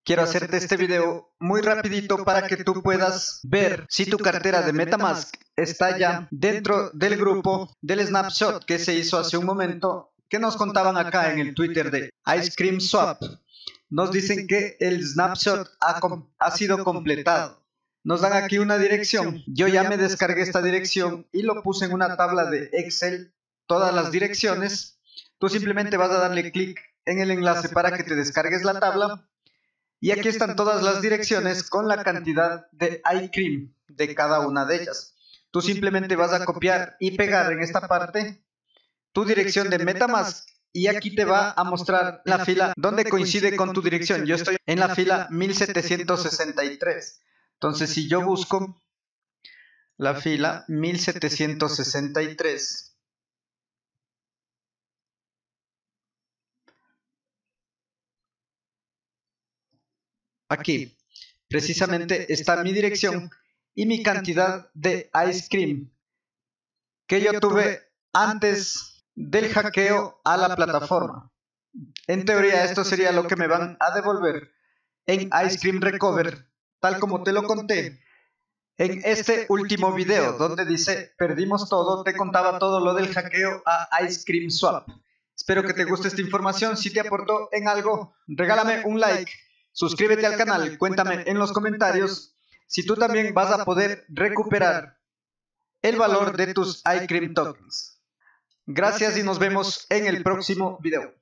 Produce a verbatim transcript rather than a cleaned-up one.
Quiero hacerte este video muy rapidito para que tú puedas ver si tu cartera de MetaMask está ya dentro del grupo del snapshot que se hizo hace un momento, que nos contaban acá en el Twitter de Ice Cream Swap. Nos dicen que el snapshot ha, ha sido completado. Nos dan aquí una dirección. Yo ya me descargué esta dirección y lo puse en una tabla de Excel, todas las direcciones. Tú simplemente vas a darle clic en el enlace para que te descargues la tabla. Y aquí están todas las direcciones con la cantidad de iCream de cada una de ellas. Tú simplemente vas a copiar y pegar en esta parte tu dirección de MetaMask y aquí te va a mostrar la fila donde coincide con tu dirección. Yo estoy en la fila mil setecientos sesenta y tres. Entonces, si yo busco la fila mil setecientos sesenta y tres, aquí precisamente está mi dirección y mi cantidad de ice cream que yo tuve antes del hackeo a la plataforma. En teoría esto sería lo que me van a devolver en Ice Cream Recover, tal como te lo conté en este último video, donde dice perdimos todo, te contaba todo lo del hackeo a Ice Cream Swap. Espero que te guste esta información. Si te aportó en algo, regálame un like, suscríbete al canal, cuéntame en los comentarios si tú también vas a poder recuperar el valor de tus iCream tokens. Gracias y nos vemos en el próximo video.